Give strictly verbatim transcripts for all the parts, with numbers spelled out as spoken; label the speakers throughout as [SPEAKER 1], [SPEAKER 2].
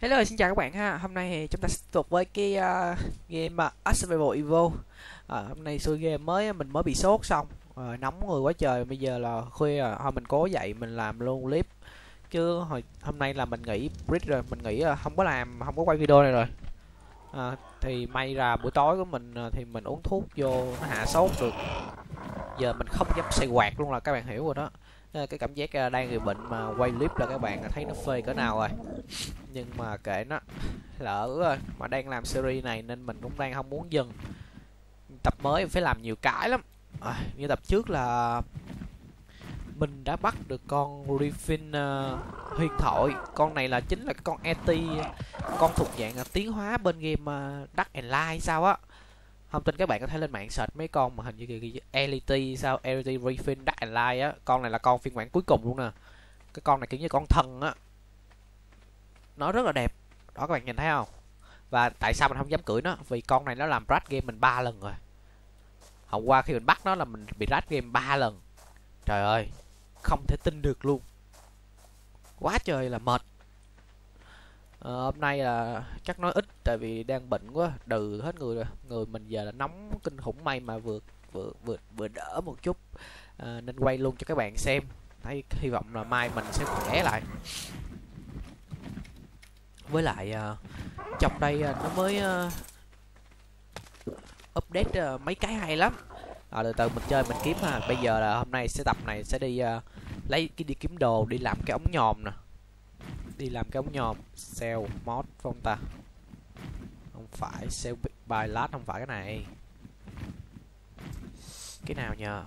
[SPEAKER 1] Hello, xin chào các bạn ha. Hôm nay thì chúng ta sẽ tiếp tục với cái uh, game uh, Survival Evo. À, hôm nay xuôi game mới mình mới bị sốt xong, à, nóng người quá trời. Bây giờ là khuya rồi, thôi mình cố dậy mình làm luôn clip. Chứ hồi hôm nay là mình nghỉ break rồi, mình nghĩ uh, không có làm, không có quay video này rồi. À, thì may ra buổi tối của mình uh, thì mình uống thuốc vô nó hạ sốt được. Giờ mình không dám xài quạt luôn là các bạn hiểu rồi đó. Cái cảm giác uh, đang người bệnh mà quay clip là các bạn thấy nó phê cỡ nào rồi. Nhưng mà kệ nó, lỡ rồi mà đang làm series này nên mình cũng đang không muốn dừng. Tập mới phải làm nhiều cái lắm. À, như tập trước là mình đã bắt được con Griffin uh, huyền thoại. Con này là chính là cái con e tê, con thuộc dạng uh, tiến hóa bên game uh, Dark and Light sao á. Không tin các bạn có thể lên mạng search mấy con mà hình như kìa Elite sao, Elite Griffin Dark and Light á. Con này là con phiên bản cuối cùng luôn nè. Cái con này kiểu như con thần á, nó rất là đẹp đó, các bạn nhìn thấy không? Và tại sao mình không dám cưỡi nó? Vì con này nó làm crash game mình ba lần rồi. Hôm qua khi mình bắt nó là mình bị crash game ba lần. Trời ơi, không thể tin được luôn, quá trời là mệt. Ờ, hôm nay là chắc nói ít tại vì đang bệnh quá, đừ hết người rồi. Người mình giờ là nóng kinh khủng, may mà vừa vừa vừa vừa đỡ một chút, à, nên quay luôn cho các bạn xem. Thấy hy vọng là mai mình sẽ khỏe lại. Với lại uh, trong đây uh, nó mới uh, update uh, mấy cái hay lắm. À, từ từ mình chơi mình kiếm ha. Bây giờ là hôm nay sẽ tập này sẽ đi uh, lấy cái đi kiếm đồ, đi làm cái ống nhòm nè, đi làm cái ống nhòm. Sell mod không ta? Không phải sell by last, không phải cái này. Cái nào nhờ?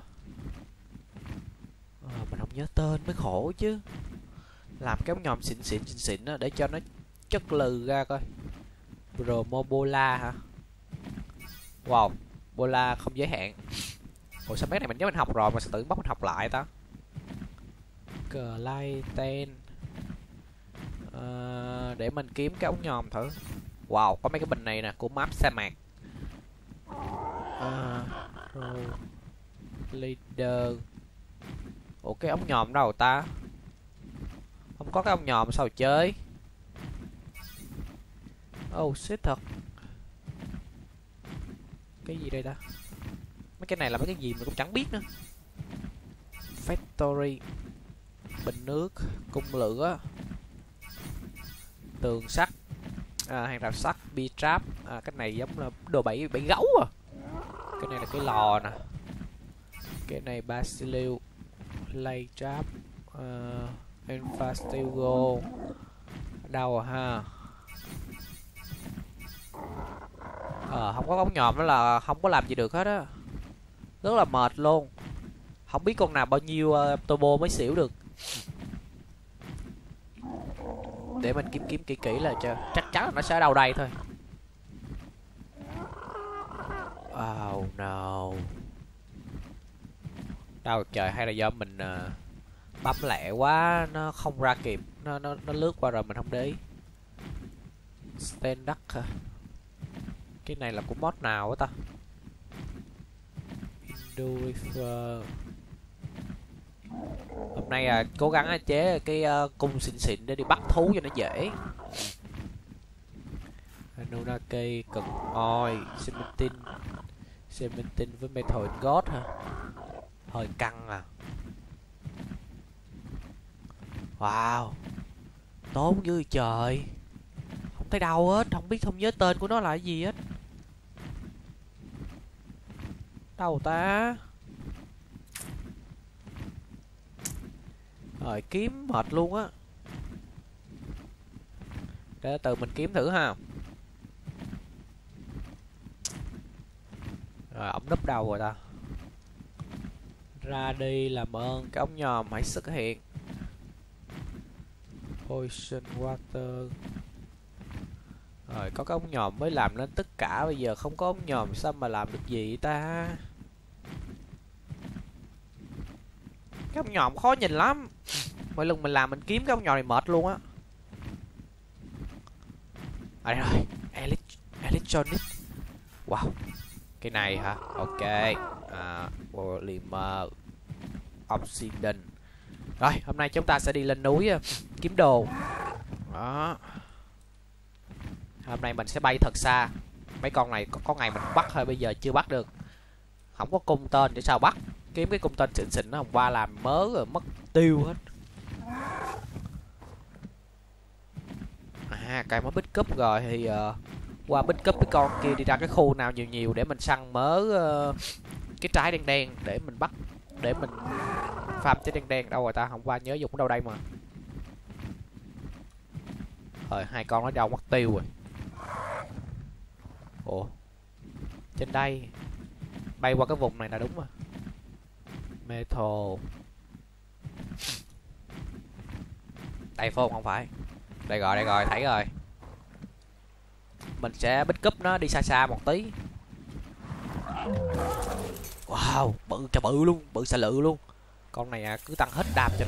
[SPEAKER 1] À, mình không nhớ tên mới khổ chứ. Làm cái ống nhòm xịn xịn xịn xịn đó, để cho nó chất lừ ra coi. Promobola hả? Wow, bola không giới hạn. Ủa sao mấy này mình nhớ mình học rồi mà sao tự bắt mình học lại ta? Clayten. À, để mình kiếm cái ống nhòm thử. Wow, có mấy cái bình này nè, của map sa mạc. À, leader. Ủa cái ống nhòm đâu ta? Không có cái ống nhòm sao chơi? Oh shit thật. Cái gì đây ta? Mấy cái này là mấy cái gì mình cũng chẳng biết nữa. Factory, bình nước, cung lửa, tường sắt, à, hàng rào sắt, bia trap. À, cái này giống là đồ bẫy bẫy gấu à. Cái này là cái lò nè. Cái này basilio, lay trap, uh, infastigo. Đâu à ha? Ờ, không có ống nhòm đó là không có làm gì được hết á. Rất là mệt luôn. Không biết con nào bao nhiêu uh, turbo mới xỉu được. Để mình kiếm kiếm kỹ kỹ là cho chắc chắn là nó sẽ ở đâu đây thôi. Oh no. Đâu trời, hay là do mình uh, bấm lẹ quá nó không ra kịp, nó nó nó lướt qua rồi mình không để ý. Stand duck hả? Cái này là của mod nào á ta? Endurifer. Hôm nay à, cố gắng à, chế cái uh, cung xịn xịn để đi bắt thú cho nó dễ. Anunnaki cần oi, cementin, cementin với metal god hả? Hơi căng à. Wow, tốn dữ trời. Không thấy đâu hết, không biết, không nhớ tên của nó là cái gì hết. Đâu ta? Rồi kiếm mệt luôn á. Để từ mình kiếm thử ha. Rồi ổng núp đâu rồi ta? Ra đi làm ơn, cái ống nhòm hãy xuất hiện. Poison water. Rồi có cái ống nhòm mới làm nên tất cả, bây giờ không có ống nhòm sao mà làm được gì ta? Cái ống nhòm khó nhìn lắm. Mỗi lần mình làm mình kiếm cái ống nhòm này mệt luôn á. À đây rồi, electronic. Wow, cái này hả? Ok. À, polymer obsidian. Rồi hôm nay chúng ta sẽ đi lên núi kiếm đồ đó. Hôm nay mình sẽ bay thật xa. Mấy con này có, có ngày mình bắt thôi, bây giờ chưa bắt được. Không có cung tên để sao bắt. Kiếm cái cung tên xịn xịn nó hôm qua làm mớ rồi mất tiêu hết. À, cái mới bích cúp rồi thì uh, qua bích cúp cái con kia đi ra cái khu nào nhiều nhiều để mình săn mớ uh, cái trái đen đen để mình bắt, để mình farm trái đen đen. Đâu rồi ta, hôm qua nhớ dùng ở đâu đây mà. Rồi hai con nó đâu mất tiêu rồi. Ủa, trên đây bay qua cái vùng này là đúng rồi. Metal đây phải không? Không phải. Đây rồi, đây rồi, thấy rồi. Mình sẽ pick up nó đi xa xa một tí. Wow, bự cho bự luôn, bự xà lự luôn. Con này à, cứ tăng hết đam cho nó.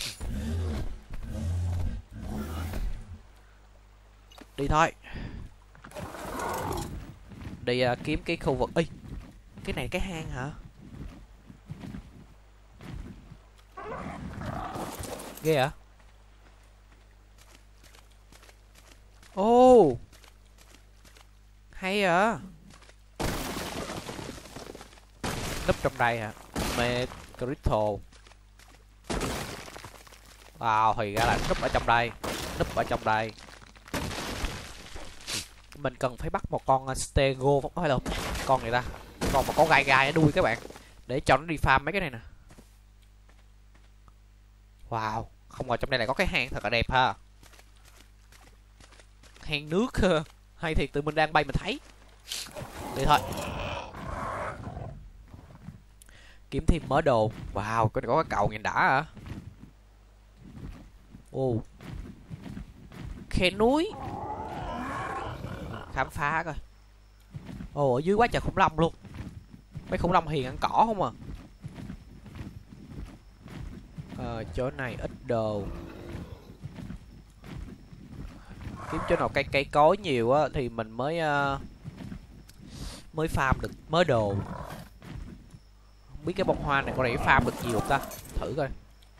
[SPEAKER 1] Đi thôi. Đi uh, kiếm cái khu vực. Ê, cái này cái hang hả? Ghê hả? Ô oh, hay à. Núp trong đây hả? Mê Crystal. Wow, thì ra là núp ở trong đây. Núp ở trong đây. Mình cần phải bắt một con Stego, hay là con này ta, con mà có gai gai ở đuôi các bạn, để cho nó đi farm mấy cái này nè. Wow, không ngờ trong đây lại có cái hang thật là đẹp ha. Hang nước hay thiệt, tự mình đang bay mình thấy. Đi thôi. Kiếm thêm mớ đồ. Wow, cái này có cái cầu nhìn đã hả? Ồ, oh, khe núi. Khám phá coi. Ồ, oh, ở dưới quá trời khủng long luôn. Mấy khủng long hiền ăn cỏ không à. Ờ, chỗ này ít đồ. Kiếm chỗ nào cây cây cối nhiều á thì mình mới uh, mới farm được mớ đồ. Không biết cái bông hoa này có thể farm được nhiều không ta? Thử coi.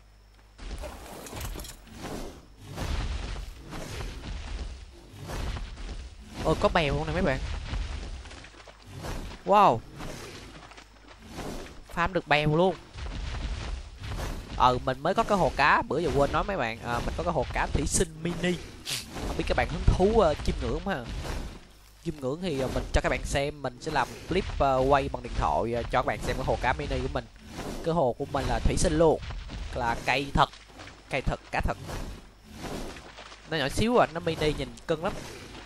[SPEAKER 1] Ôi, có bèo luôn này mấy bạn. Wow, farm được bèo luôn. Ờ, mình mới có cái hồ cá, bữa giờ quên nói mấy bạn, à, mình có cái hồ cá thủy sinh mini. Không biết các bạn hứng thú uh, chiêm ngưỡng không ha? Chiêm ngưỡng thì uh, mình cho các bạn xem, mình sẽ làm clip uh, quay bằng điện thoại uh, cho các bạn xem cái hồ cá mini của mình. Cái hồ của mình là thủy sinh luôn, là cây thật, cây thật, cá thật. Nó nhỏ xíu à, nó mini nhìn cưng lắm.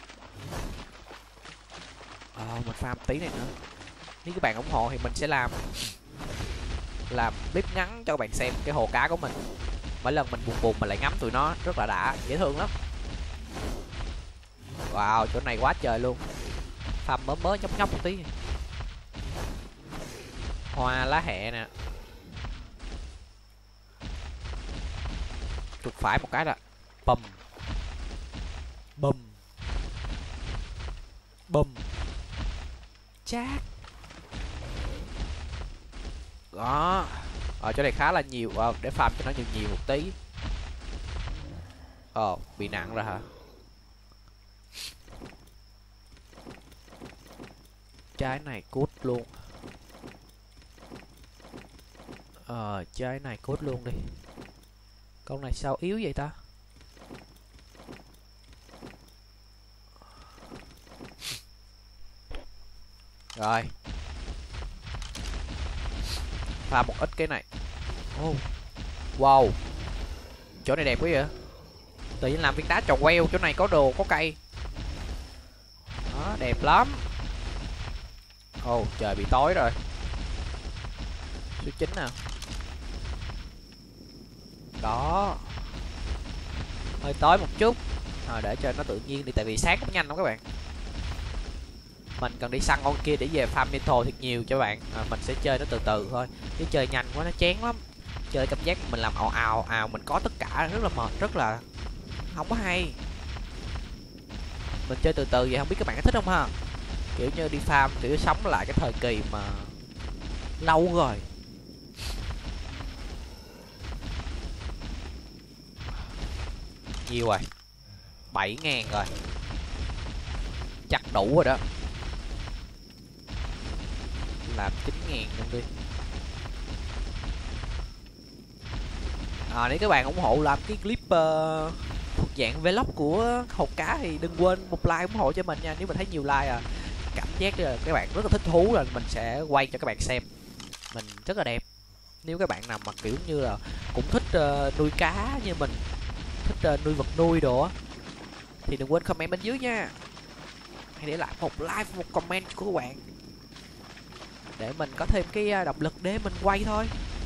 [SPEAKER 1] Ờ, mình farm tí này nữa. Nếu các bạn ủng hộ thì mình sẽ làm làm clip ngắn cho các bạn xem cái hồ cá của mình. Mỗi lần mình buồn buồn mình lại ngắm tụi nó, rất là đã, dễ thương lắm. Wow, chỗ này quá trời luôn. Farm mới mới nhóc nhóc một tí. Hoa lá hẹ nè. Chuột phải một cái là bùm bùm bùm chát. Đó, ở chỗ này khá là nhiều, ờ, để farm cho nó nhiều nhiều một tí. Ờ, bị nặng rồi hả? Trái này cút luôn. Ờ, trái này cút luôn đi. Con này sao yếu vậy ta? Rồi, pha một ít cái này. Oh, wow, chỗ này đẹp quá vậy. Tự nhiên làm viên đá tròn queo. Chỗ này có đồ, có cây. Đó, đẹp lắm. Ồ, oh, trời bị tối rồi. Số chín nè. Đó, hơi tối một chút à, để cho nó tự nhiên đi, tại vì sáng cũng nhanh lắm các bạn. Mình cần đi săn con kia để về farm metal thiệt nhiều cho bạn. À, mình sẽ chơi nó từ từ thôi, chứ chơi nhanh quá nó chán lắm. Chơi cảm giác mình làm ào ào ào, mình có tất cả rất là mệt, rất là không có hay. Mình chơi từ từ vậy, không biết các bạn có thích không ha? Kiểu như đi farm, kiểu sống lại cái thời kỳ mà lâu rồi. Nhiều rồi, bảy ngàn rồi. chắc đủ rồi đó. Làm chín ngàn luôn đi. À, nếu các bạn ủng hộ làm cái clip uh, thuộc dạng vlog của Hột Cá thì đừng quên một like ủng hộ cho mình nha. Nếu mình thấy nhiều like à, cảm giác là các bạn rất là thích thú là mình sẽ quay cho các bạn xem. Mình rất là đẹp. Nếu các bạn nào mà kiểu như là cũng thích uh, nuôi cá như mình, thích uh, nuôi vật nuôi đồ á, thì đừng quên comment bên dưới nha. Hãy để lại một like, một comment của các bạn để mình có thêm cái động lực để mình quay thôi.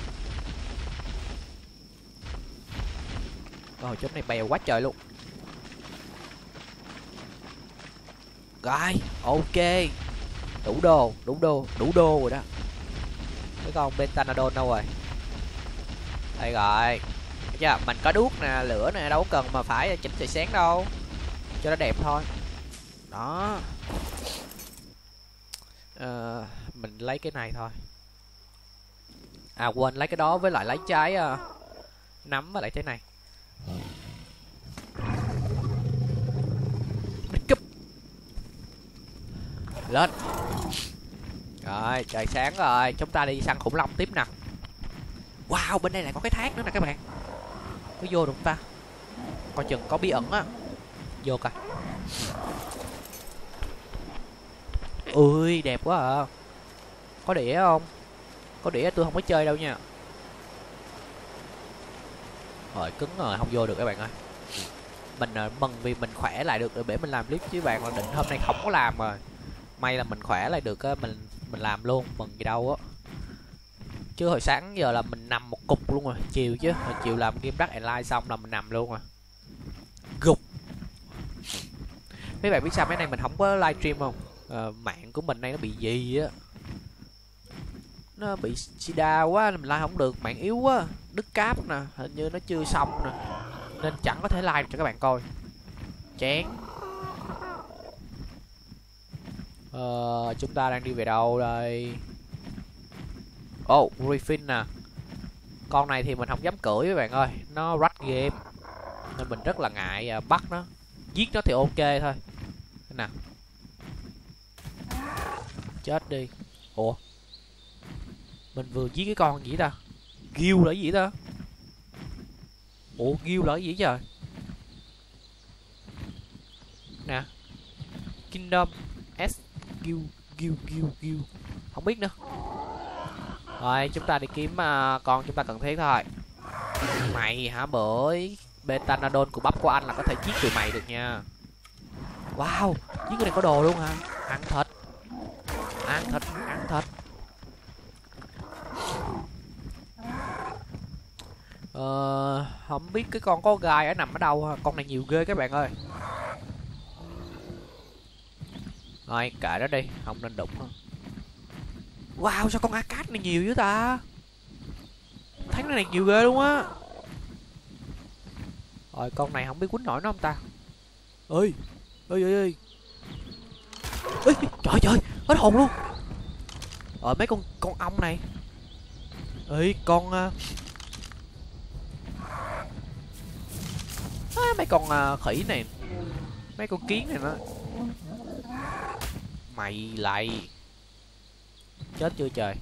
[SPEAKER 1] Rồi chỗ này bèo quá trời luôn. Rồi, ok. Đủ đồ, đủ đồ, đủ đô rồi đó. Cái con Bentanadon đâu rồi? Đây rồi. Thấy chưa? Mình có đuốc nè, lửa nè, đâu cần mà phải chỉnh trời sáng đâu. Cho nó đẹp thôi. Đó. Ờ, mình lấy cái này thôi. À quên, lấy cái đó với lại lấy trái uh, nấm với lại trái này. Cúp. Lên. Rồi, trời sáng rồi, chúng ta đi săn khủng long tiếp nè. Wow, bên đây lại có cái thác nữa nè các bạn. Có vô được không ta? Coi chừng có bí ẩn á. Vô coi. Ui, đẹp quá à. Có đĩa không? Có đĩa tôi không có chơi đâu nha. Rồi, cứng rồi, không vô được các bạn ơi. Mình uh, mừng vì mình khỏe lại được để mình làm clip chứ bạn là định hôm nay không có làm rồi. May là mình khỏe lại được á, mình mình làm luôn, mừng gì đâu á. Chứ hồi sáng giờ là mình nằm một cục luôn rồi, chiều chứ, hồi chiều làm game Dark Online xong là mình nằm luôn rồi. Gục. Mấy bạn biết sao mấy này mình không có livestream không? À, mạng của mình đây nó bị gì á. Nó bị sida quá mình like không được, mạng yếu quá, đứt cáp nè, hình như nó chưa xong nè. Nên chẳng có thể live cho các bạn coi. Chán. Ờ, chúng ta đang đi về đâu đây? Ồ, oh, Griffin nè. Con này thì mình không dám cưỡi các bạn ơi, nó rush game nên mình rất là ngại uh, bắt nó. Giết nó thì ok thôi. Thế nào? Chết đi. Ủa? Mình vừa giết cái con gì ta? Ghiêu là cái gì ta? Ủa, Ghiêu là cái gì trời? Nè. Kingdom S Ghiêu Ghiêu Ghiêu Ghiêu. Không biết nữa. Rồi, chúng ta đi kiếm uh, con chúng ta cần thiết thôi. Mày hả bưởi? Bentanadon của bắp của anh là có thể giết tụi mày được nha. Wow, giết cái này có đồ luôn hả? Ăn thịt. Ăn thịt, ăn thịt. Ờ, không biết cái con có gai ở nằm ở đâu ha. Con này nhiều ghê các bạn ơi. Rồi, kệ đó đi, không nên đụng nữa. Wow, sao con Acat này nhiều dữ ta? Thấy cái này nhiều ghê luôn á. Rồi, con này không biết quýnh nổi nó không ta? Ơi, ơi ơi ơi. Ê, trời trời, hết hồn luôn. Rồi mấy con con ong này. Ê, con uh... à, mấy con uh, khỉ này, mấy con kiến này nó. Mày lại chết chưa trời?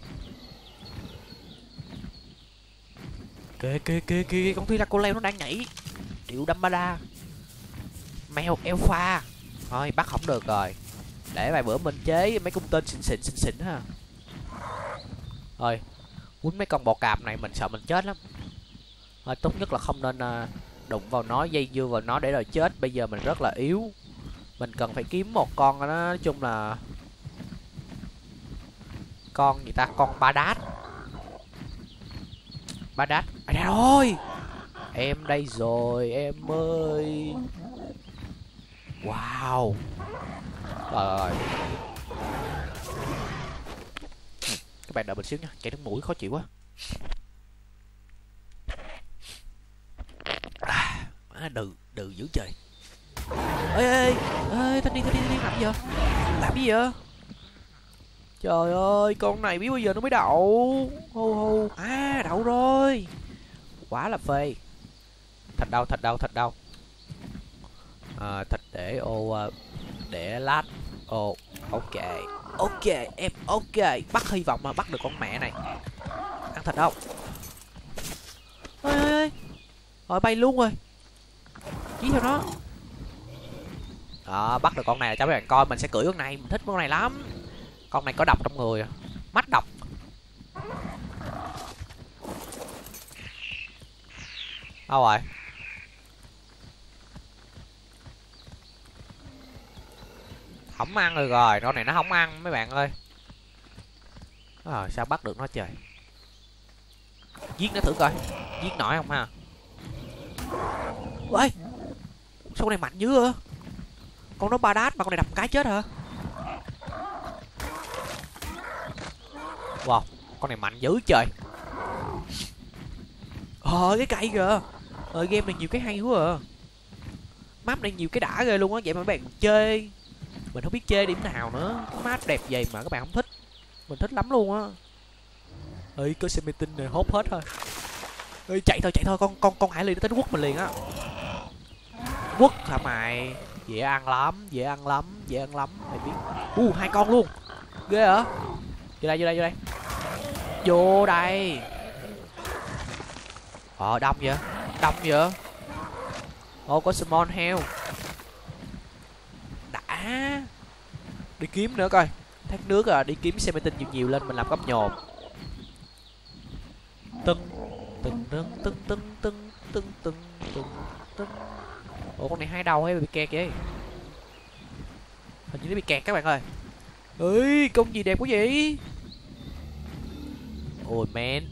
[SPEAKER 1] Kìa kìa kìa kìa, con Thylacoleo nó đang nhảy. Triệu đâm ba đa. Mèo alpha. Thôi bắt không được rồi. Để vài bữa mình chế mấy con tên xịn xịn xịn xịn ha. Thôi quýnh mấy con bò cạp này mình sợ mình chết lắm. Thôi tốt nhất là không nên uh, đụng vào nó, dây dưa vào nó để rồi chết. Bây giờ mình rất là yếu. Mình cần phải kiếm một con đó, nói chung là con gì ta, con ba đát. Ba đát à, đây rồi. Em đây rồi em ơi. Wow. Rồi rồi. Các bạn đợi mình xíu nha, chảy nước mũi khó chịu quá. À, đừ đừ dữ trời. Ê ê ê, thanh niên thanh niên thanh niên làm gì vậy? Làm gì vậy? Trời ơi, con này biết bao giờ nó mới đậu. Hô hô. À, đậu rồi. Quá là phê. Thịt đâu, thịt đâu, thịt đâu. À, thịt để ô để lát Ồ, ok. Ok, em ok. Bắt hy vọng mà bắt được con mẹ này. Ăn thịt không? Ê, ê, ê. Rồi bay luôn rồi. Chí theo nó. Đó, bắt được con này cho các bạn coi. Mình sẽ cưỡi con này, mình thích con này lắm. Con này có độc trong người. Mắt độc. Đâu rồi? Không ăn được rồi, con này nó không ăn mấy bạn ơi. À, sao bắt được nó trời. Giết nó thử coi. Giết nổi không ha? Ui, sao con này mạnh dữ hả? Con nó ba đát mà con này đập cái chết hả? Wow, con này mạnh dữ trời. Ờ, cái cây kìa. Ờ, game này nhiều cái hay quá à. Map này nhiều cái đã ghê luôn á. Vậy mà các bạn chơi mình không biết chơi điểm nào nữa. Cái map đẹp vậy mà các bạn không thích. Mình thích lắm luôn á. Ơi, có Semetin này hốt hết thôi. Ơi, chạy thôi, chạy thôi. Con con con Hải Ly nó tính quất mình liền á. Quất hả mày? Dễ ăn lắm, dễ ăn lắm, dễ ăn lắm. Mày biết. U, uh, hai con luôn. Ghê hả? Vô đây, vô đây, vô đây. Vô đây. Ờ, đông vậy? Đông vậy? Ồ, có small heo. Đã. Đi kiếm nữa coi. Thác nước à, đi kiếm Semetin nhiều nhiều lên mình làm gấp nhồn. Tưng tưng tưng tưng tưng tưng tưng tưng tưng tưng. Ủa con này hai đầu hay bị kẹt vậy? Hình như nó bị kẹt các bạn ơi. Ơi, con gì đẹp quá vậy? Ôi man.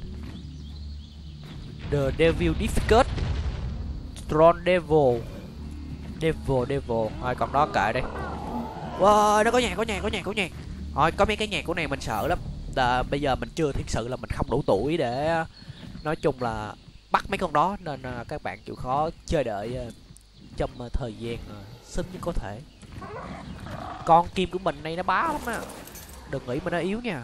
[SPEAKER 1] The Devil Difficult. Strong Devil. Devil Devil. Thôi còn đó kệ đi. Wow, nó có nhạc, có nhạc, có nhạc, có nhạc. Thôi có mấy cái nhạc của này mình sợ lắm. À, bây giờ mình chưa thực sự là mình không đủ tuổi để nói chung là bắt mấy con đó, nên uh, các bạn chịu khó chờ đợi uh, trong uh, thời gian uh, sớm nhất có thể. Con kim của mình này nó bá lắm á, đừng nghĩ mình nó yếu nha.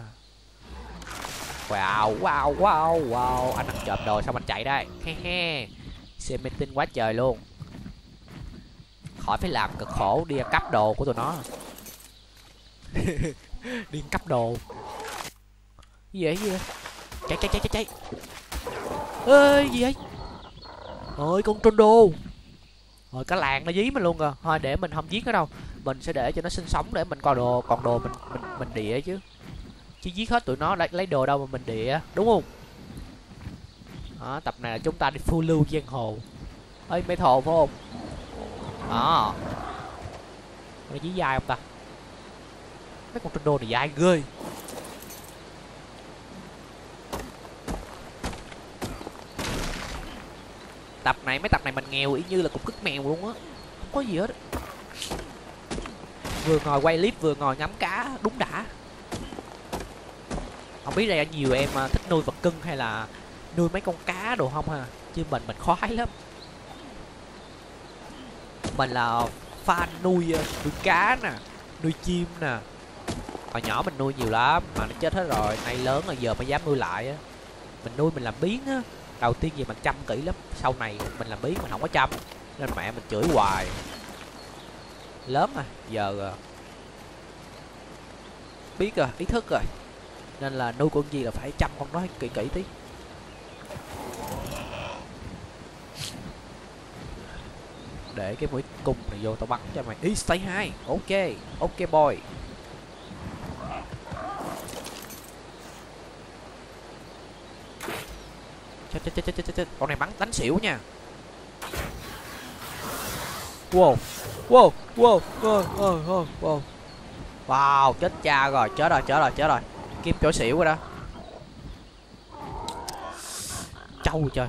[SPEAKER 1] Wow wow wow wow, anh ăn trộm đồ sao mình chạy đây, he he. Semetin quá trời luôn, khỏi phải làm cực khổ đi cắp đồ của tụi nó. Đi cắp đồ gì vậy, gì vậy? Chạy chạy chạy chạy chạy. Ê, gì vậy? Ôi con Trondo. Rồi cả làng nó dí mình luôn kìa. Thôi để mình không giết nó đâu, mình sẽ để cho nó sinh sống để mình coi đồ, còn đồ mình mình mình địa chứ. Chứ giết hết tụi nó lấy, lấy đồ đâu mà mình địa, đúng không? Đó, tập này là chúng ta đi phiêu lưu giang hồ. Ê, mê thồ phải không? Đó. Nó dí dai không ta? Mấy con Trondo này dai ghê. Tập này, mấy tập này mình nghèo y như là cục cứt mèo luôn á, không có gì hết. Vừa ngồi quay clip vừa ngồi ngắm cá, đúng đã. Không biết đây nhiều em thích nuôi vật cưng hay là nuôi mấy con cá đồ không ha, chứ mình mình khoái lắm. Mình là fan nuôi nuôi cá nè, nuôi chim nè. Hồi nhỏ mình nuôi nhiều lắm mà nó chết hết rồi, nay lớn rồi giờ mới dám nuôi lại á. Mình nuôi mình làm biếng á, đầu tiên gì mình chăm kỹ lắm, sau này mình làm biếng mình không có chăm nên mẹ mình chửi hoài. Lớn rồi giờ biết rồi, ý thức rồi, nên là nuôi con gì là phải chăm con nó kỹ kỹ tí. Để cái mũi cung này vô tao bắn cho mày. Ý stay high. Ok, ok boy. Chết chết chết chết chết, con này bắn đánh xỉu nha. Wow wow wow wow wow wow wow, chết cha rồi, chết rồi chết rồi chết rồi, kiếm chỗ xỉu rồi đó. Trâu trời,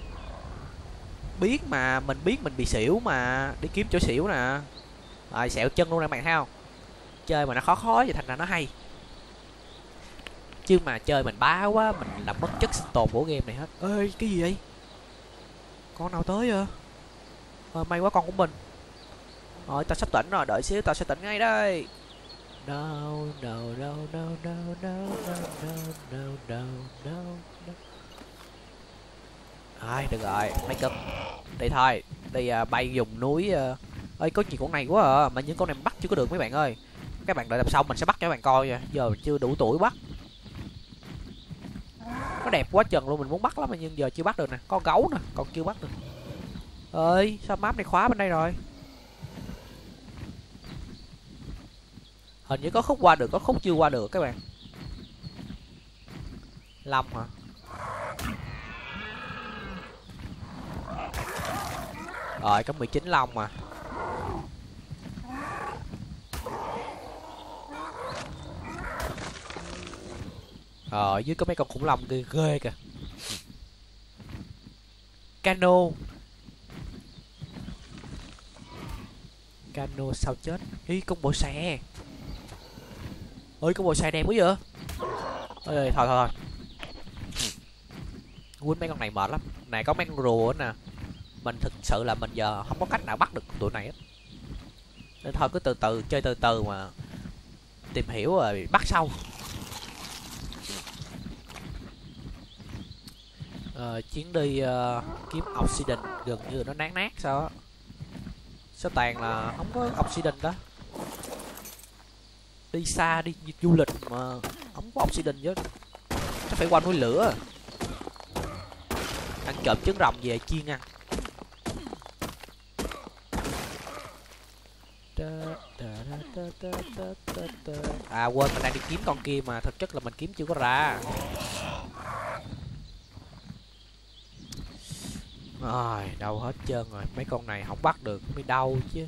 [SPEAKER 1] biết mà, mình biết mình bị xỉu mà đi kiếm chỗ xỉu nè. Rồi xẹo chân luôn nè bạn thấy không, chơi mà nó khó khó vậy thành ra nó hay, chứ mà chơi mình bá quá mình làm mất chất sinh tồn của game này hết. Ê, cái gì vậy? Con nào tới vậy? Ờ, may quá con của mình. Rồi tao sắp tỉnh rồi, đợi xíu tao sẽ tỉnh ngay đây. No no no no no no no no no no no no. Ai được rồi, mấy cực. Đi thôi, đi uh, bay dùng núi. Uh... Ơi có nhiều con này quá à, mà những con này bắt chưa có được mấy bạn ơi. Các bạn đợi tập sau mình sẽ bắt cho các bạn coi nha. Giờ mình chưa đủ tuổi bắt. Nó đẹp quá chừng luôn, mình muốn bắt lắm mà nhưng giờ chưa bắt được nè. Con gấu nè, còn chưa bắt được. Ơi, sao map này khóa bên đây rồi? Hình như có khúc qua được, có khúc chưa qua được các bạn. Long hả? Rồi, có mười chín long mà. Ờ, dưới có mấy con khủng long ghê ghê kìa. Cano. Cano sao chết? Ý, con bộ xe. Ơi, con bộ xe đẹp quá vậy? Ơi, thôi thôi thôi. Quýnh mấy con này mệt lắm. Này có mấy con rùa nè. Mình thực sự là mình giờ không có cách nào bắt được tụi này hết. Nên thôi cứ từ từ, chơi từ từ mà tìm hiểu rồi bắt sau. Ờ, chuyến đi uh, kiếm Obsidian gần như nó nát nát sao á. Sao toàn là không có Obsidian đó. Đi xa đi du lịch mà không có Obsidian chứ. Chắc phải qua núi lửa. Ăn trộm trứng rồng về chiên ăn. À quên, mình đang đi kiếm con kia mà thực chất là mình kiếm chưa có ra. Rồi, đâu hết trơn rồi. Mấy con này không bắt được mới đau chứ.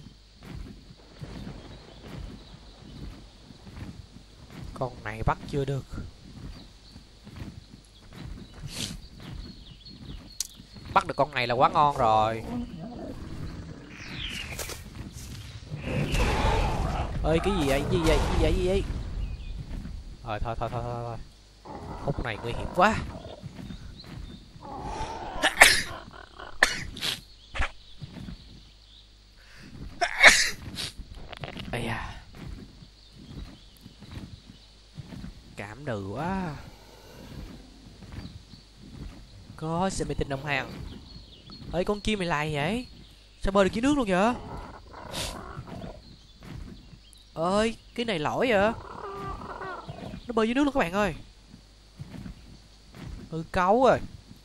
[SPEAKER 1] Con này bắt chưa được. Bắt được con này là quá ngon rồi. Ơi cái gì vậy? Gì vậy? Gì vậy? Gì vậy? Rồi thôi thôi thôi thôi thôi. Khúc này nguy hiểm quá. Ây da. Cảm đừ quá. Có xe mê tinh đồng hàng. Ơi con chim mày lại vậy? Sao bơi được dưới nước luôn vậy? Ơi cái này lỗi vậy? Nó bơi dưới nước luôn các bạn ơi. Ừ cáu rồi.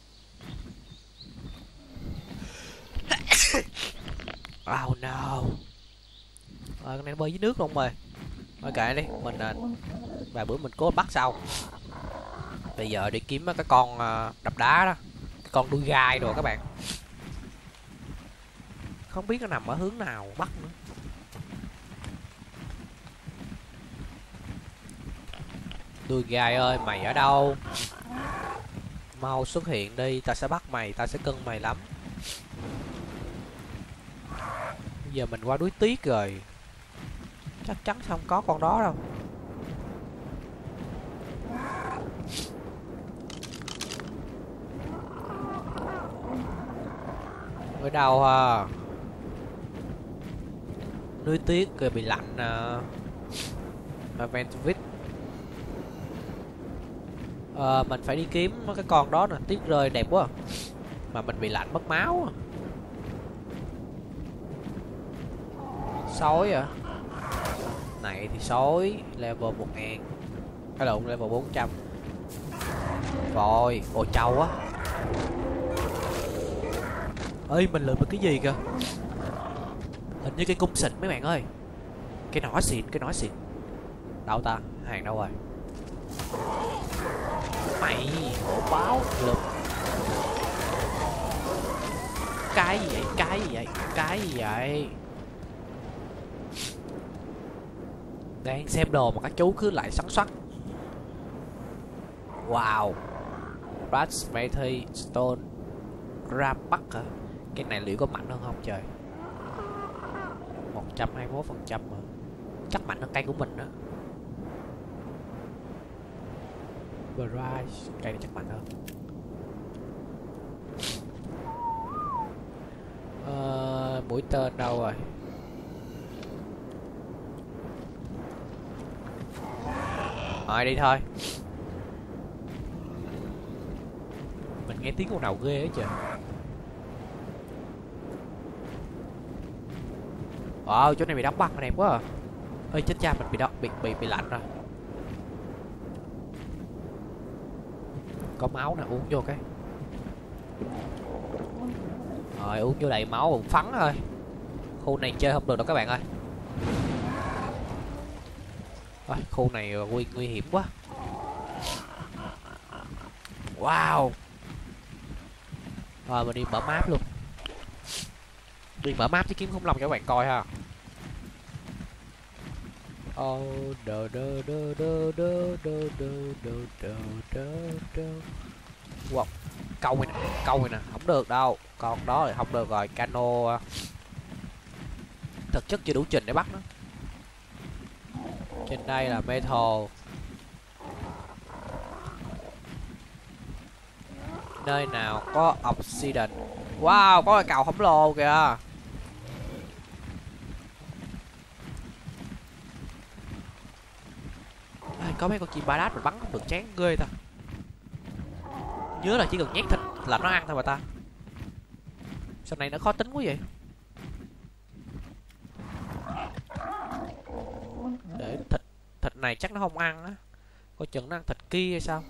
[SPEAKER 1] Oh no. Ờ con này nó bơi dưới nước luôn rồi. Thôi kệ đi, mình vài bữa mình cố bắt sau. Bây giờ đi kiếm cái con đập đá đó. Cái con đuôi gai rồi các bạn. Không biết nó nằm ở hướng nào bắt nữa. Đuôi gai ơi, mày ở đâu? Mau xuất hiện đi, ta sẽ bắt mày, ta sẽ cưng mày lắm. Bây giờ mình qua núi Tuyết rồi. Chắc chắn không có con đó đâu. Ở đâu à? Núi Tuyết rồi bị lạnh à. Ventvit. Ờ, mình phải đi kiếm cái con đó nè, tuyết rơi đẹp quá. Mà mình bị lạnh mất máu. Sói à? Này thì sói level một ngàn. Hay lộn, level bốn trăm. Rồi, ôi trâu á. Ơi mình lượm được cái gì kìa? Hình như cái cung xịn mấy bạn ơi. Cái nỏ xịn, cái nỏ xịn. Đâu ta? Hàng đâu rồi? Mày hổ báo lượm. Cái gì vậy? Cái gì vậy? Cái gì vậy? Đang xem đồ mà các chú cứ lại xoắn xoắn. Wow. Brassmathy Stone Rambuck hả? Cái này liệu có mạnh hơn không trời? một trăm hai mươi mốt phần trăm mà. Chắc mạnh hơn cây của mình đó. Bryce, cây này chắc mạnh hơn. Ờ, mũi tên đâu rồi? Rồi đi thôi. Mình nghe tiếng con nào ghê á trời. Wow, chỗ này bị đóng băng đẹp quá à. Ơi chết cha, mình bị đó, bị bị bị lạnh rồi. Có máu nè, uống vô cái. Rồi uống vô đầy máu bụng phắn thôi. Khu này chơi không được đâu các bạn ơi. Rồi, khu này nguy nguy hiểm quá. Wow. Rồi mình đi mở map luôn. Đi mở map chứ kiếm khủng long cho các bạn coi ha. Oh, đơ đơ đơ đơ đơ đơ đơ đơ đơ đơ đơ. Wow, câu này nè, câu này nè, không được đâu. Còn đó thì không được rồi, cano thực chất chưa đủ trình để bắt nó. Trên đây là metal. Nơi nào có obsidian. Wow, có cái cầu khổng lồ kìa. À, có mấy con chim ba đát mình bắn không được chán ghê ta. Nhớ là chỉ cần nhét thịt là nó ăn thôi mà ta. Sau này nó khó tính quá vậy. Để thịt thịt này chắc nó không ăn á. Coi chừng nó ăn thịt kia hay sao.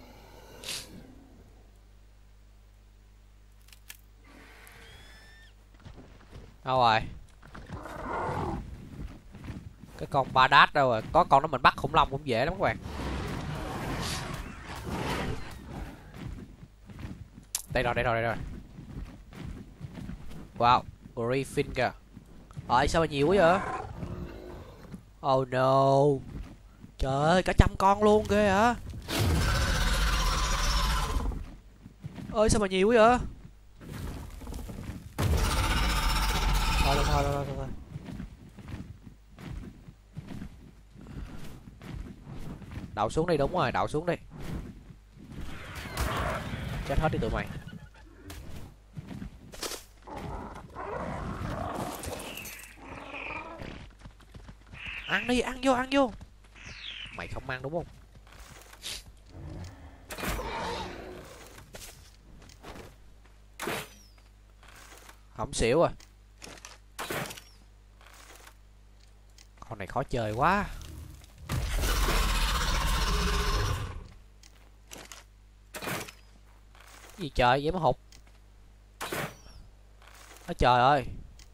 [SPEAKER 1] Đâu rồi? Cái con ba đát đâu rồi? Có con đó mình bắt khủng long cũng dễ lắm các bạn. Đây rồi, đây rồi, đây rồi. Wow, Griffin kìa. Ơi sao mà nhiều quá vậy? Oh no. Trời ơi, cả trăm con luôn ghê hả? Ơi sao mà nhiều quá vậy? Thôi thôi thôi thôi thôi. Đậu xuống đi, đúng rồi, đậu xuống đi. Chết hết đi tụi mày. Ăn đi, ăn vô, ăn vô. Mày không ăn đúng không? Không xỉu à. Con này khó chơi quá. Gì trời, vậy mà hụt. Ôi trời ơi.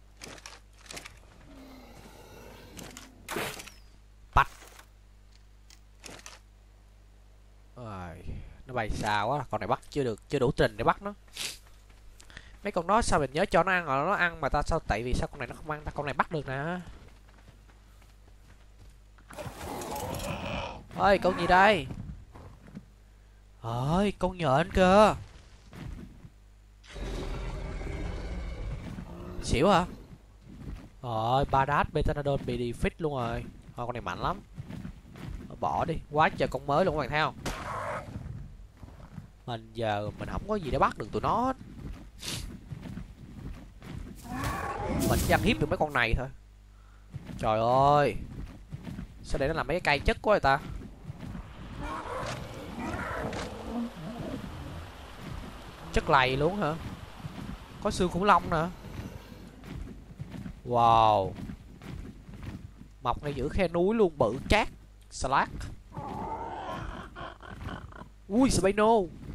[SPEAKER 1] Bắt. Rồi, nó bay xa quá, con này bắt chưa được, chưa đủ trình để bắt nó. Mấy con đó sao mình nhớ cho nó ăn rồi nó ăn mà ta sao, tại vì sao con này nó không ăn ta, con này bắt được nè. Ơi con gì đây? Ơi con nhện kìa. Xỉu hả? Rồi ba đát betanadol bị defeat luôn rồi. Thôi con này mạnh lắm. Bỏ đi, quá trời con mới luôn các bạn thấy không? Mình giờ mình không có gì để bắt được tụi nó hết. Mình chỉ ăn hiếp được mấy con này thôi. Trời ơi. Sao để nó làm mấy cái cây chất quá vậy ta? Chất lầy luôn hả? Có xương khủng long nè. Wow. Mọc ngay giữa khe núi luôn, bự chát. Slack. Ui, Spino.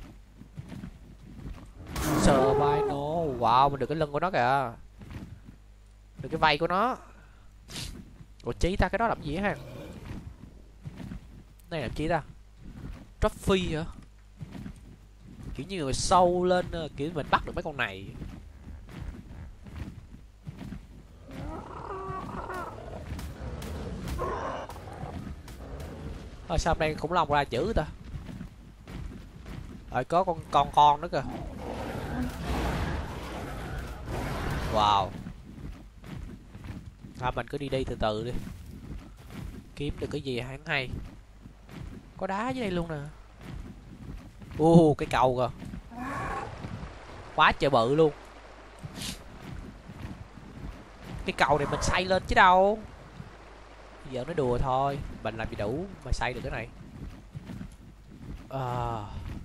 [SPEAKER 1] Spino. Wow, mình được cái lưng của nó kìa. Được cái vây của nó. Ủa chí ta, cái đó làm gì ha? Này làm chi ta? Trophy hả? Kiểu như người sâu lên, kiểu mình bắt được mấy con này. Thôi sao đây khủng long ra dữ ta? Rồi có con con con nữa kìa. Wow. Thôi mình cứ đi đi từ từ đi. Kiếm được cái gì hắn hay. Có đá dưới đây luôn nè. Ô cái cầu kìa. Quá trời bự luôn. Cái cầu này mình xây lên chứ đâu. Bây giờ nó đùa thôi. Mình làm gì đủ mà xây được cái này. À.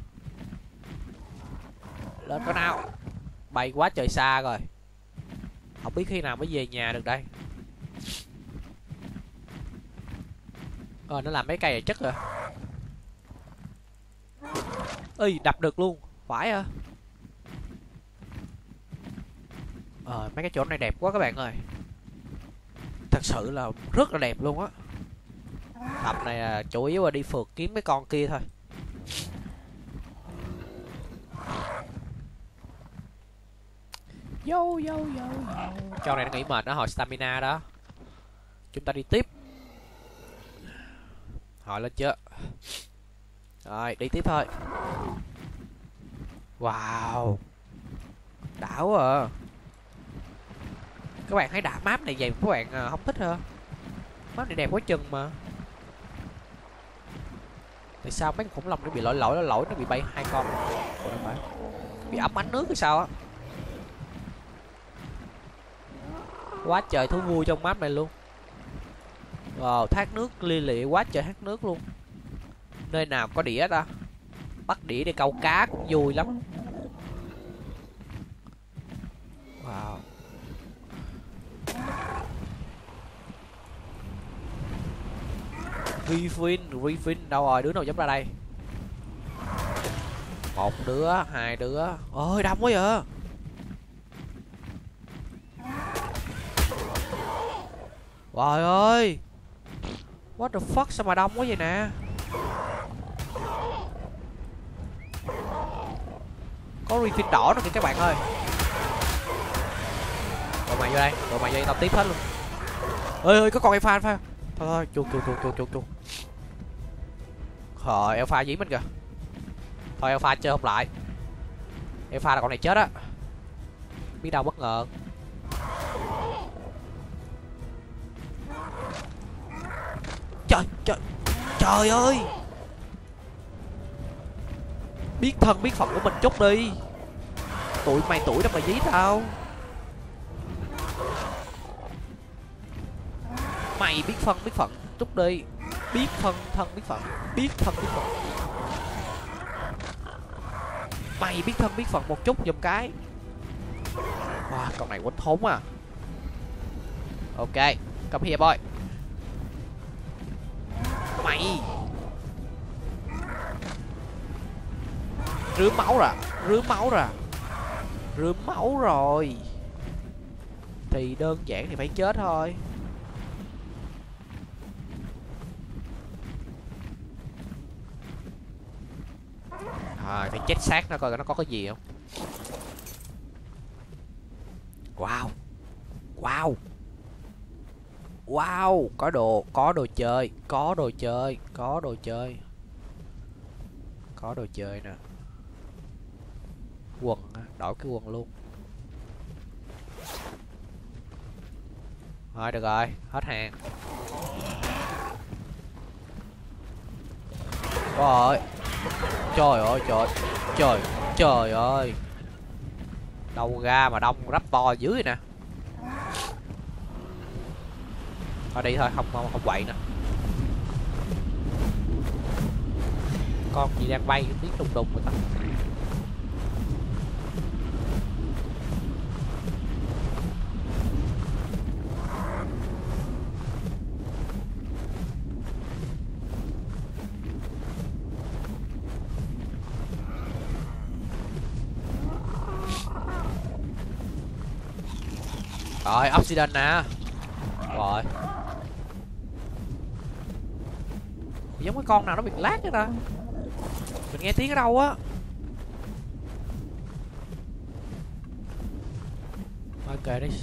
[SPEAKER 1] Lên có nào. Bay quá trời xa rồi. Không biết khi nào mới về nhà được đây. Ờ, nó làm mấy cây này chất rồi. Ê, đập được luôn. Phải à. Ờ, mấy cái chỗ này đẹp quá các bạn ơi. Thật sự là rất là đẹp luôn á. Tập này là chủ yếu là đi phượt kiếm cái con kia thôi. Yo yo yo yo. Cho này nó nghỉ mệt đó, hồi stamina đó. Chúng ta đi tiếp. Hỏi lên chưa? Rồi, đi tiếp thôi. Wow. Đảo à. Các bạn thấy đã map này vậy các bạn không thích hả? Map này đẹp quá chừng mà. Tại sao mấy con khủng long nó bị lỗi lỗi lỗi lỗi nó bị bay hai con? Ủa, đâu phải. Bị ấm ánh nước hay sao á? Quá trời thú vui trong map này luôn. Wow, thác nước li lịa quá trời thác nước luôn. Nơi nào có đĩa ta? Bắt đĩa để câu cá cũng vui lắm. Wow. Griffin, Griffin đâu rồi? Đứa nào dám ra đây? Một đứa, hai đứa. Ôi đông quá vậy. Trời ơi. What the fuck, sao mà đông quá vậy nè? Có Griffin đỏ nữa kìa các bạn ơi. Tụi mày vô đây, tụi mày vô đây tao tiếp hết luôn. Ơi ơi, có con alpha alpha. Thôi thôi, chuột chuột chuột chuột chuột chuột. Trời, alpha dí mình kìa. Thôi alpha chơi không lại. Alpha là con này chết á. Biết đâu bất ngờ. Trời trời trời ơi. Biết thân biết phận của mình chút đi. Tụi mày tuổi đó mà dí tao. Mày biết phân biết phận chút đi. Biết thân thân biết phận. Biết thân biết phận. Mày biết thân biết phận một chút giùm cái. Wow, con này quánh thốn à. Ok, come here boy. Mày rướm máu rồi, rướm máu rồi, rướm máu rồi. Thì đơn giản thì phải chết thôi. À, phải chết xác nó coi nó có cái gì không. Wow. Wow. Wow, có đồ, có đồ chơi, có đồ chơi, có đồ chơi. Có đồ chơi nè. Quần, đổi cái quần luôn. Rồi được rồi, hết hàng. Rồi. Trời ơi trời. Trời, trời ơi. Đâu ra mà đông rắp to dưới nè. Thôi đi thôi, không không, không quậy nữa. Con gì đang bay tiếng đùng đùng người ta. Rồi, oxygen nè. Rồi. Giống cái con nào nó bị lát vậy ta. Mình nghe tiếng ở đâu á. Ok đi.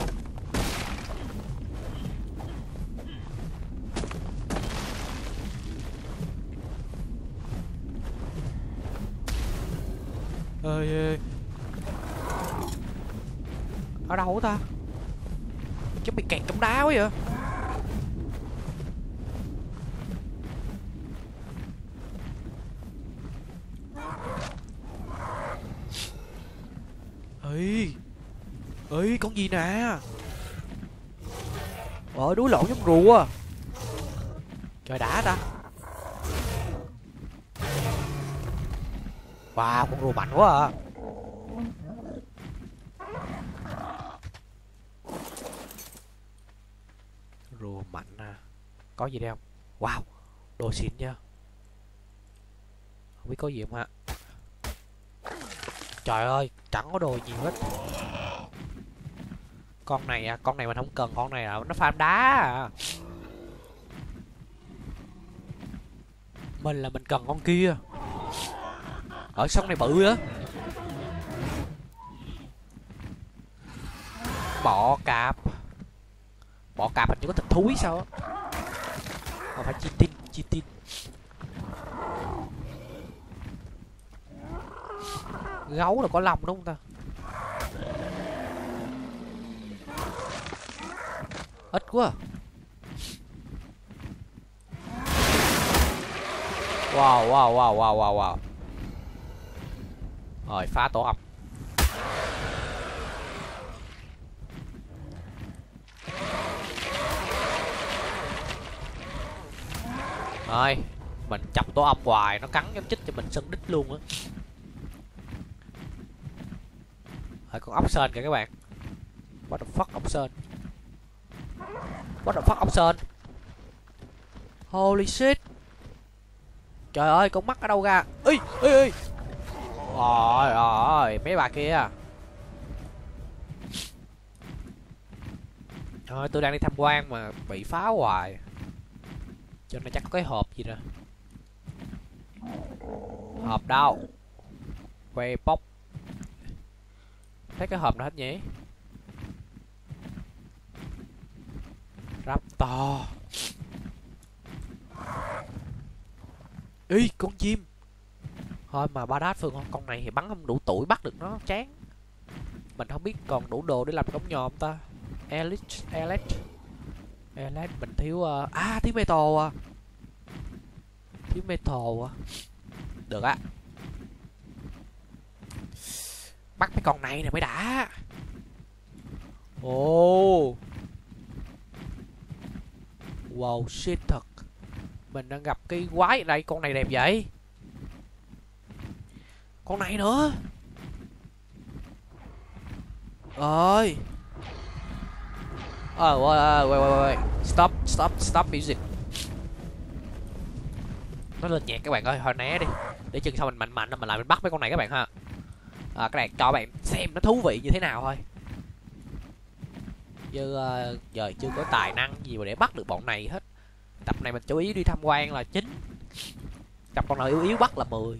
[SPEAKER 1] Ơi ơi. Ở đâu ta? Chứ bị kẹt trong đá quá vậy. Ê. Ê, con gì nè. Ờ, đuối lộn giống rùa. Trời đã ta. Wow, con rùa mạnh quá à. Rùa mạnh à. Có gì đây không? Wow, Đồ xịn nha. Không biết có gì không hả? Trời ơi, chẳng có đồ nhiều hết. Con này à, con này mình không cần, con này à, nó farm đá à. Mình là mình cần con kia. Ở sông này bự á. Bọ cạp. Bọ cạp hình như có thịt thúi sao á. Không phải chitin, chitin. Gấu là có lông đúng không ta? Ít quá. Wow, wow, wow, wow, wow, wow. Rồi, phá tổ ong. Rồi, mình chọc tổ ong hoài, nó cắn giống chích cho mình sưng đít luôn á. Rồi, con ốc sên kìa các bạn. What the fuck ốc sên? What the fuck ốc sên? Holy shit. Trời ơi, con mắt ở đâu ra? Ê, ê, ê. Rồi, rồi, mấy bà kia. Thôi, tôi đang đi tham quan mà bị phá hoài. Cho nên chắc có cái hộp gì nè. Hộp đâu? Que bóc. Thấy cái hộp nào hết nhỉ? Raptor. Ê, con chim. Thôi mà ba đát Phương con này thì bắn không đủ tuổi bắt được nó chán. Mình không biết còn đủ đồ để làm cổng nhòm ta. Elite, elite, elite mình thiếu uh... à thiếu metal à. Thiếu metal à. Được á. Bắt mấy con này nè mới đã. Ồ oh. Wow shit thật. Mình đang gặp cái quái ở đây. Con này đẹp vậy. Con này nữa. Ơi. Ờ oh, wait, wait, wait, wait. Stop, stop, stop music. Nó lên nhạc các bạn ơi, thôi né đi. Để chừng sau mình mạnh mạnh mình lại mình bắt mấy con này các bạn ha. À, cái này cho bạn xem nó thú vị như thế nào thôi. Chứ uh, giờ chưa có tài năng gì mà để bắt được bọn này hết. Tập này mình chú ý đi tham quan là chín. Tập con nào yếu yếu bắt là mười.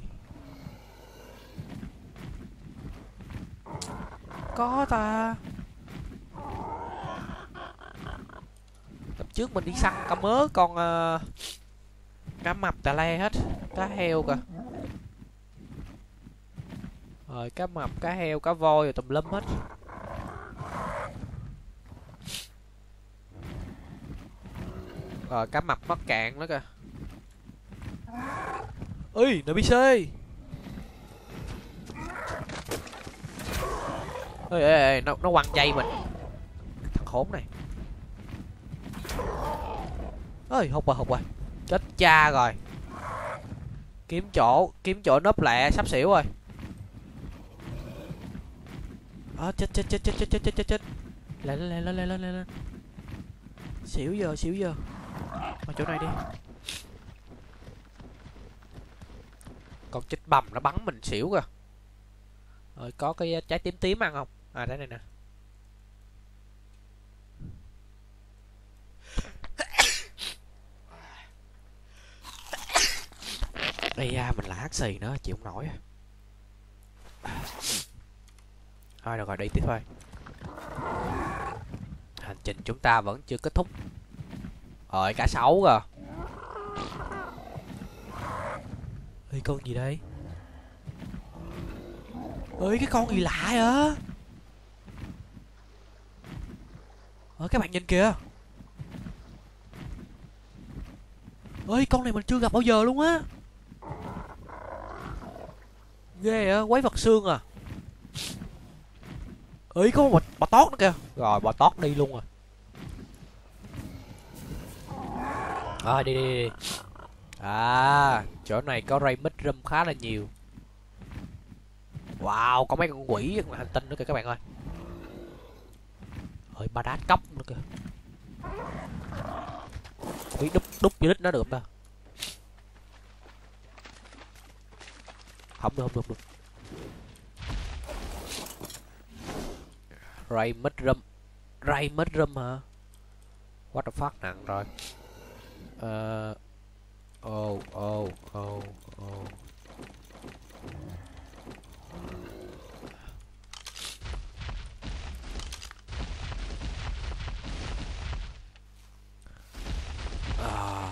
[SPEAKER 1] Có ta. Tập trước mình đi săn cá mớ con uh, cá mập tà le hết. Cá heo kìa. Rồi cá mập, cá heo, cá voi rồi tùm lum hết. Rồi cá mập mắc cạn nữa kìa. Ui, en pê xê. Ê, ê, ê, nó, nó quăng dây mình. Thằng khốn này. Ơi, hụt rồi, hụt rồi. Chết cha rồi. Kiếm chỗ, kiếm chỗ nấp lẹ, sắp xỉu rồi. À, chết, chết, chết, chết, chết, chết, chết, chết. Lên, lên, lên, lên, lên, lên. Xỉu giờ, xỉu giờ. Ở chỗ này đi. Còn chết bầm nó bắn mình xỉu kìa. Rồi có cái trái tím tím ăn không? À đây này nè. Đây ra mình là hắt xì nữa chịu không nổi. Thôi được rồi đi tiếp thôi. Hành trình chúng ta vẫn chưa kết thúc. Rồi cá sấu kìa. Ê con gì đây? Ơi cái con gì lạ vậy? Ờ các bạn nhìn kìa. Ơi con này mình chưa gặp bao giờ luôn á. Ghê á, quái vật xương à. Ơi có một bò tót nữa kìa. Rồi bò tót đi luôn rồi. Rồi đi đi đi. À chỗ này có ray mushroom khá là nhiều. Wow có mấy con quỷ ngoài hành tinh nữa kìa các bạn ơi. Ơi ba đá cốc nữa kìa. Không biết đúc đúc dưới đít nó được không ta? Không được, không được, được. Ray Mushroom. Ray Mushroom hả? What the fuck, nặng rồi. Ờ... Ô, ô, ô, ô. À.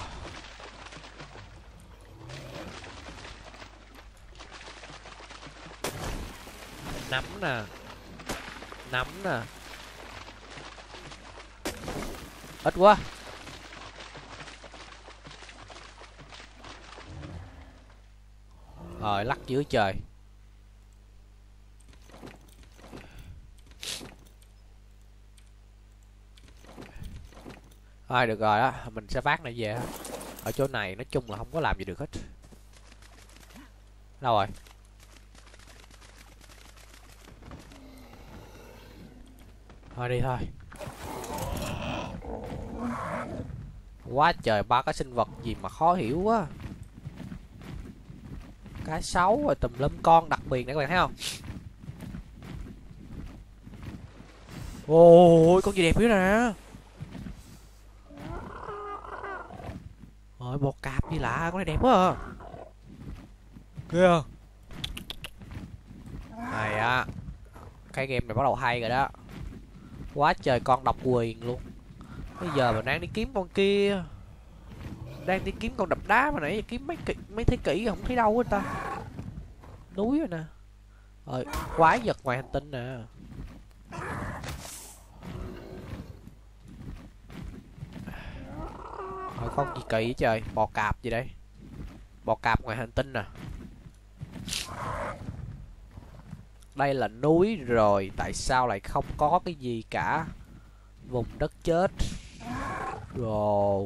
[SPEAKER 1] Nắm nè. Nắm nè. Ít quá. Rồi lắc dưới trời. Thôi được rồi đó, mình sẽ vác này về. Ở chỗ này nói chung là không có làm gì được hết. Đâu rồi? Thôi đi thôi. Quá trời ba cái sinh vật gì mà khó hiểu quá. Cá sấu rồi tùm lum con đặc biệt này các bạn thấy không? Ôi con gì đẹp dữ nè. Ôi bò cạp gì lạ, con này đẹp quá à. Kìa. Này á. Cái game này bắt đầu hay rồi đó. Quá trời con độc quyền luôn. Bây giờ mình đang đi kiếm con kia. Đang đi kiếm con đập đá mà nãy giờ kiếm mấy kỹ, mấy thế kỷ không thấy đâu hết ta. Núi rồi nè. Rồi quái vật ngoài hành tinh nè. Rồi con gì kỳ vậy trời, bò cạp gì đây? Bò cạp ngoài hành tinh nè. Đây là núi rồi, tại sao lại không có cái gì cả? Vùng đất chết. Rồi.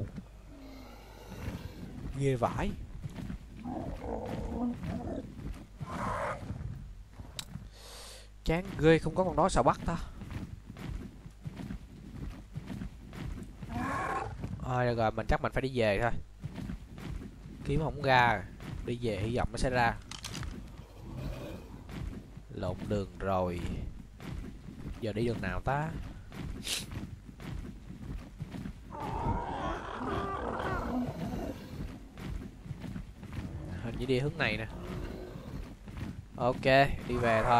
[SPEAKER 1] Ghê vãi. Chán ghê, không có con đó sao bắt ta. Thôi được rồi, mình chắc mình phải đi về thôi. Kiếm không ra. Đi về hy vọng nó sẽ ra. Lộn đường rồi. Giờ đi đường nào ta? Hình như đi hướng này nè. Ok, đi về thôi.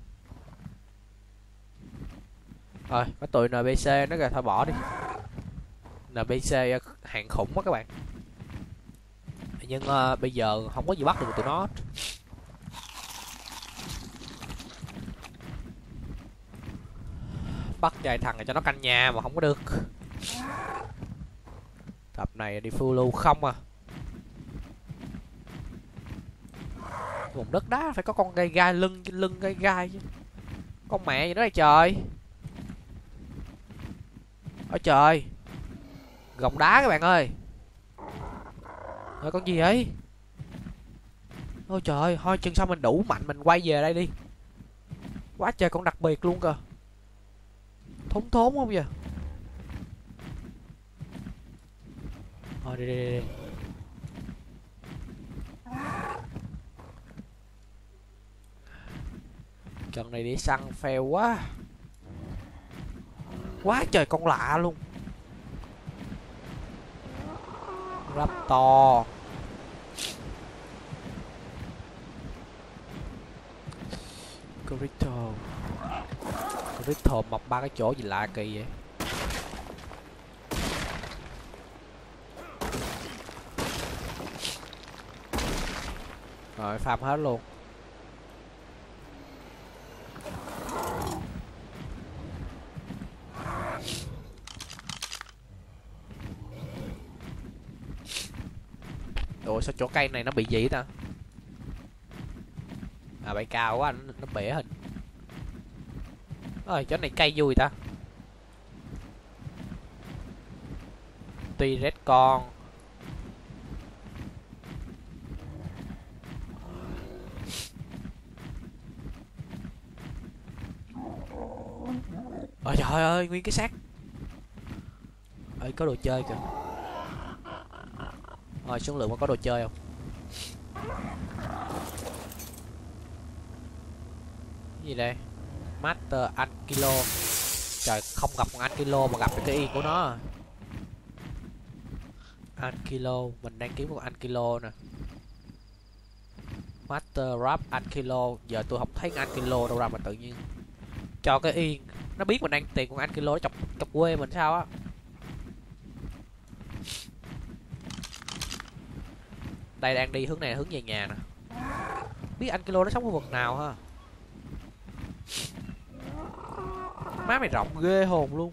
[SPEAKER 1] Rồi, có tụi en pê xê nó kìa, thôi bỏ đi. en pê xê hàng khủng quá các bạn. Nhưng uh, bây giờ không có gì bắt được tụi nó. Bắt vài thằng này cho nó canh nhà mà không có được. Tập này đi phiêu lưu không à. Vùng đất đá phải có con gai gai lưng lưng gai gai chứ. Con mẹ gì đó đây trời. Ôi trời. Gọng đá các bạn ơi. Rồi con gì vậy? Ôi trời, thôi chừng sao mình đủ mạnh mình quay về đây đi. Quá trời con đặc biệt luôn kìa. Thốn thốn không vậy? Thôi đi đi đi, đi. Trận này đi săn phèo quá. Quá trời con lạ luôn. Raptor. Crystal. Crystal mọc ba cái chỗ gì lạ kỳ vậy. Rồi farm hết luôn. Ủa sao chỗ cây này nó bị gì ta? À bay cao quá anh, nó bể hình. Ơi chỗ này cây vui ta. Tuy red con. Ôi trời ơi, nguyên cái xác. Ơi có đồ chơi kìa. Rồi xuống lượng có đồ chơi không? Gì đây? Master Ankilo. Trời, không gặp con Ankilo mà gặp được cái yên của nó. Ankilo, mình đang kiếm một Ankilo nè. Master Rap Ankilo. Giờ tôi không thấy Ankilo đâu ra mà tự nhiên cho cái yên. Nó biết mình đang tìm con Ankilo, nó chọc chọc quê mình sao á. Đây đang đi hướng này, hướng về nhà nè. Biết Ankilo nó sống khu vực nào ha. Má mày rộng ghê hồn luôn.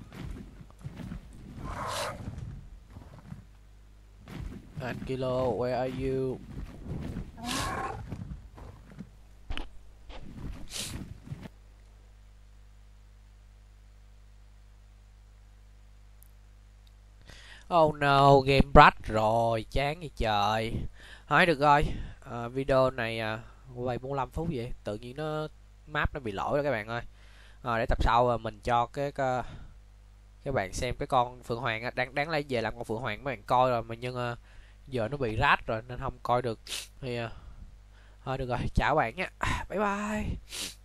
[SPEAKER 1] Ankilo, where are you? Oh no, game crash rồi, chán vậy trời. Hỏi được rồi, à, video này à, quay bốn mươi lăm phút vậy, tự nhiên nó map nó bị lỗi rồi các bạn ơi. À, để tập sau à, mình cho cái, cái các bạn xem cái con Phượng Hoàng á, đáng đáng lẽ về làm con Phượng Hoàng các bạn coi rồi mà nhưng à, giờ nó bị rách rồi nên không coi được thì à, thôi được rồi, chào các bạn nhé, bye bye.